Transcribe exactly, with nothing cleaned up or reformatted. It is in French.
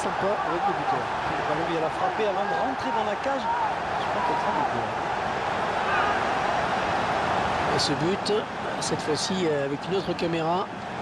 sympa avec le buteur. Le ballon, il a frappé avant de rentrer dans la cage. Je crois qu'il est très bien. Et ce but, cette fois-ci avec une autre caméra,